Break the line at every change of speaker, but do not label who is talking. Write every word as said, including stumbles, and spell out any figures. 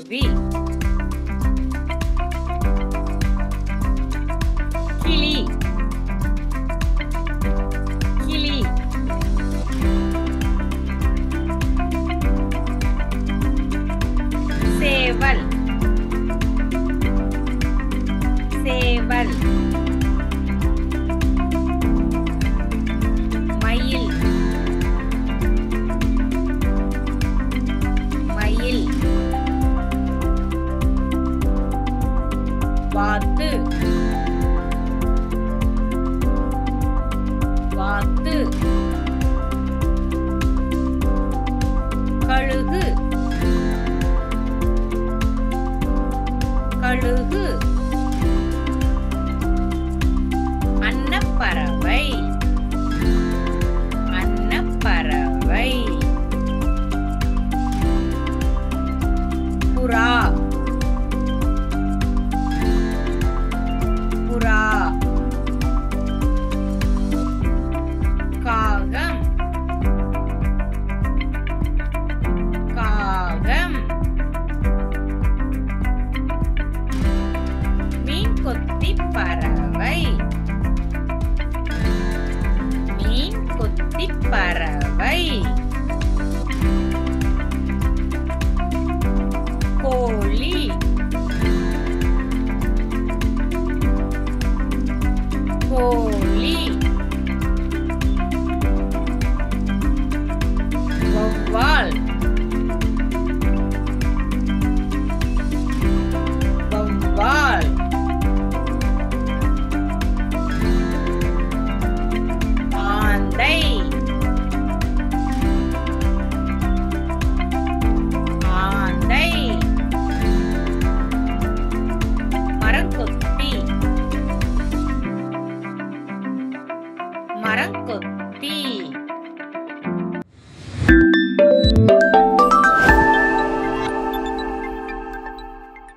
குருவி, கிளி, கிளி, சேவல், சேவல், மயில், மயில், வாத்து, வாத்து, கழுகு, கழுகு, அன்னப்பறவை, அன்னப்பறவை, புறா, புறா, காகம், காகம், மீன் கொத்தி பறவை, மீன் கொத்தி பறவை, கோழி, கோழி, வௌவால், வௌவால், ஆந்தை, ஆந்தை, மரங்கொத்தி, மரங்கொத்தி,